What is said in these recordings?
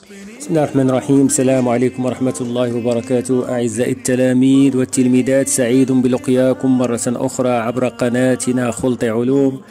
بسم الله الرحمن الرحيم. السلام عليكم ورحمة الله وبركاته. أعزائي التلاميذ والتلميذات، سعيد بلقياكم مرة أخرى عبر قناتنا خلط علوم.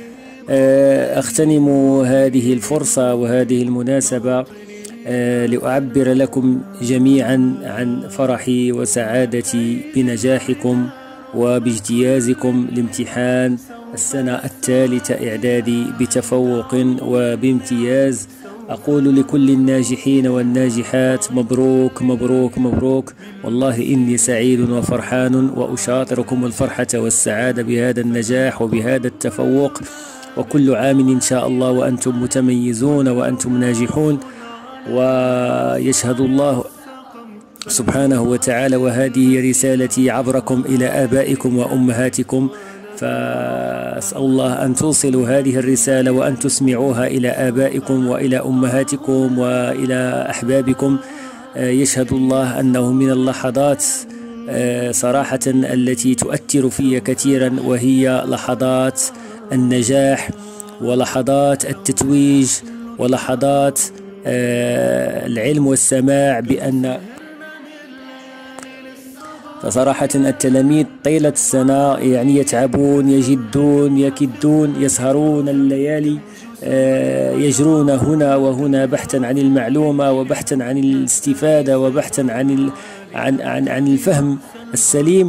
أغتنم هذه الفرصة وهذه المناسبة لأعبر لكم جميعا عن فرحي وسعادتي بنجاحكم وباجتيازكم لامتحان السنة الثالثة إعدادي بتفوق وبامتياز. أقول لكل الناجحين والناجحات: مبروك مبروك مبروك، والله إني سعيد وفرحان، وأشاطركم الفرحة والسعادة بهذا النجاح وبهذا التفوق، وكل عام إن شاء الله وأنتم متميزون وأنتم ناجحون، ويشهد الله سبحانه وتعالى. وهذه رسالتي عبركم إلى آبائكم وأمهاتكم، فأسأل الله أن توصلوا هذه الرسالة وأن تسمعوها إلى آبائكم وإلى أمهاتكم وإلى أحبابكم. يشهد الله أنه من اللحظات صراحة التي تؤثر في كثيرا، وهي لحظات النجاح ولحظات التتويج ولحظات العلم والسماع بأن فصراحة التلاميذ طيلة السنة يعني يتعبون، يجدون، يكدون، يسهرون الليالي، يجرون هنا وهنا بحثا عن المعلومة وبحثا عن الاستفادة وبحثا عن الفهم السليم.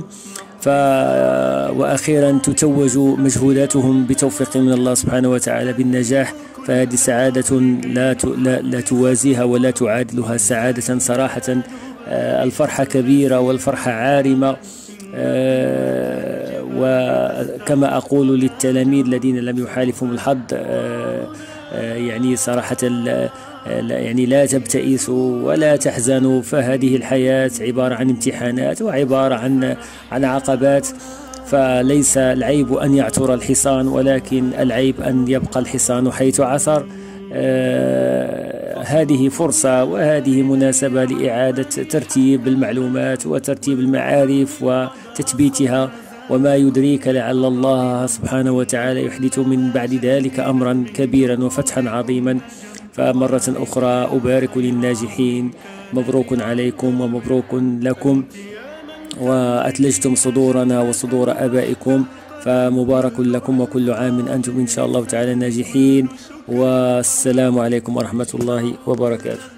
وأخيرا تتوج مجهوداتهم بتوفيق من الله سبحانه وتعالى بالنجاح، فهذه سعادة لا توازيها ولا تعادلها سعادة صراحة. الفرحة كبيرة والفرحة عارمة. وكما أقول للتلاميذ الذين لم يحالفهم الحظ، يعني صراحة يعني لا تبتئسوا ولا تحزنوا، فهذه الحياة عبارة عن امتحانات وعبارة عن عقبات، فليس العيب أن يعثر الحصان، ولكن العيب أن يبقى الحصان حيث عثر. هذه فرصة وهذه مناسبة لإعادة ترتيب المعلومات وترتيب المعارف وتثبيتها، وما يدريك لعل الله سبحانه وتعالى يحدث من بعد ذلك أمرا كبيرا وفتحا عظيما. فمرة أخرى أبارك للناجحين، مبروك عليكم ومبروك لكم، وأتلجتم صدورنا وصدور آبائكم، فمبارك لكم، وكل عام أنتم إن شاء الله تعالى ناجحين. والسلام عليكم ورحمة الله وبركاته.